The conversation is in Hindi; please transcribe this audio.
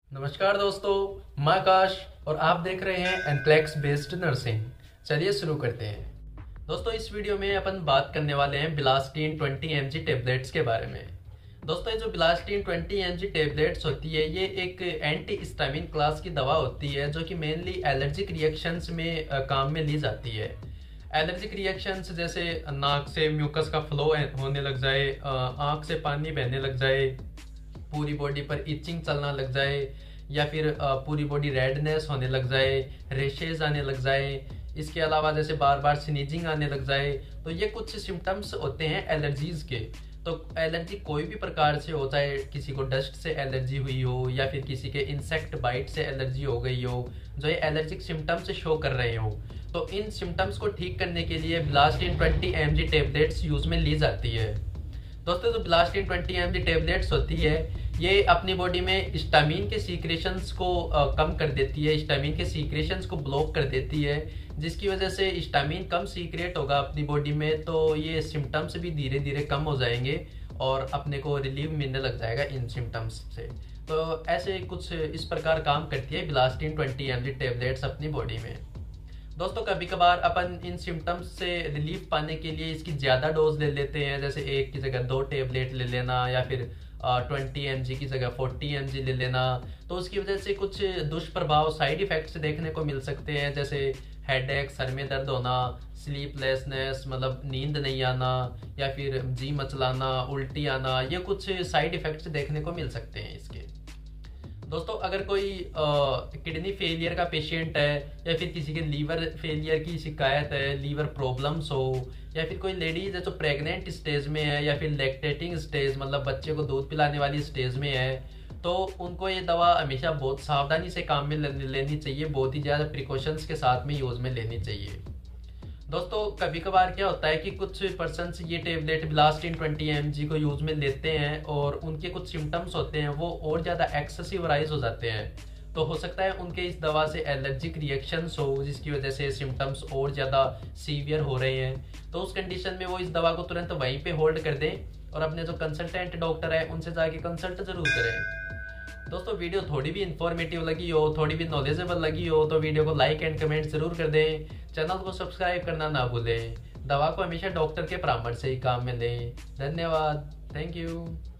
नमस्कार दोस्तों, मैं आकाश और आप देख रहे हैं एनप्लेक्स बेस्ड नर्सिंग। चलिए शुरू करते हैं। दोस्तों, इस वीडियो में अपन बात करने वाले हैं बिलास्टीन 20 mg टेबलेट्स के बारे में। दोस्तों, ये जो बिलास्टीन 20 mg टेबलेट्स होती है ये एक एंटी हिस्टामिन क्लास की दवा होती है जो कि मेनली एलर्जिक रिएक्शंस में काम में ली जाती है। एलर्जिक रिएक्शंस जैसे नाक से म्यूकस का फ्लो होने लग जाए, आँख से पानी बहने लग जाए, पूरी बॉडी पर इचिंग चलना लग जाए, या फिर पूरी बॉडी रेडनेस होने लग जाए, रेशेज आने लग जाए, इसके अलावा जैसे बार बार स्नीजिंग आने लग जाए, तो ये कुछ सिम्टम्स होते हैं एलर्जीज के। तो एलर्जी कोई भी प्रकार से हो, चाहे किसी को डस्ट से एलर्जी हुई हो या फिर किसी के इंसेक्ट बाइट से एलर्जी हो गई हो, जो ये एलर्जिक सिम्टम्स शो कर रहे हो, तो इन सिम्टम्स को ठीक करने के लिए बिलास्टीन 20 mg टेबलेट्स यूज में ली जाती है। दोस्तों, जो बिलास्टीन 20 mg टेबलेट्स होती है ये अपनी बॉडी में हिस्टामिन के सीक्रेशंस को कम कर देती है, हिस्टामिन के सीक्रेशंस को ब्लॉक कर देती है, जिसकी वजह से हिस्टामिन कम सीक्रेट होगा अपनी बॉडी में, तो ये सिम्टम्स भी धीरे धीरे कम हो जाएंगे और अपने को रिलीफ मिलने लग जाएगा इन सिम्टम्स से। तो ऐसे कुछ इस प्रकार काम करती है बिलास्टीन 20 mg टेबलेट्स अपनी बॉडी में। दोस्तों, कभी कभार अपन इन सिम्टम्स से रिलीफ पाने के लिए इसकी ज़्यादा डोज ले लेते हैं, जैसे एक की जगह 2 टेबलेट ले लेना या फिर 20 mg की जगह 40 mg ले लेना। तो उसकी वजह से कुछ दुष्प्रभाव, साइड इफेक्ट्स देखने को मिल सकते हैं, जैसे हेडेक, सर में दर्द होना, स्लीपलेसनेस मतलब नींद नहीं आना, या फिर जी मचलाना, उल्टी आना, ये कुछ साइड इफेक्ट्स देखने को मिल सकते हैं इसके। दोस्तों, अगर कोई किडनी फेलियर का पेशेंट है या फिर किसी के लीवर फेलियर की शिकायत है, लीवर प्रॉब्लम्स हो, या फिर कोई लेडीज है जो प्रेग्नेंट स्टेज में है या फिर लैक्टेटिंग स्टेज मतलब बच्चे को दूध पिलाने वाली स्टेज में है, तो उनको ये दवा हमेशा बहुत सावधानी से काम में लेनी चाहिए, बहुत ही ज़्यादा प्रिकॉशंस के साथ में यूज़ में लेनी चाहिए। दोस्तों, कभी कभार क्या होता है कि कुछ पर्सन्स ये टेबलेट बिलास्टीन 20 mg को यूज में लेते हैं और उनके कुछ सिम्टम्स होते हैं वो और ज़्यादा एक्सेसिव राइज हो जाते हैं, तो हो सकता है उनके इस दवा से एलर्जिक रिएक्शंस हो जिसकी वजह से सिम्टम्स और ज़्यादा सीवियर हो रहे हैं। तो उस कंडीशन में वो इस दवा को तुरंत वहीं पे होल्ड कर दें और अपने जो कंसल्टेंट डॉक्टर है उनसे जाके कंसल्ट जरूर करें। दोस्तों, वीडियो थोड़ी भी इंफॉर्मेटिव लगी हो, थोड़ी भी नॉलेजेबल लगी हो तो वीडियो को लाइक एंड कमेंट जरूर कर दें। चैनल को सब्सक्राइब करना ना भूलें। दवा को हमेशा डॉक्टर के परामर्श से ही काम में लें। धन्यवाद। Thank you.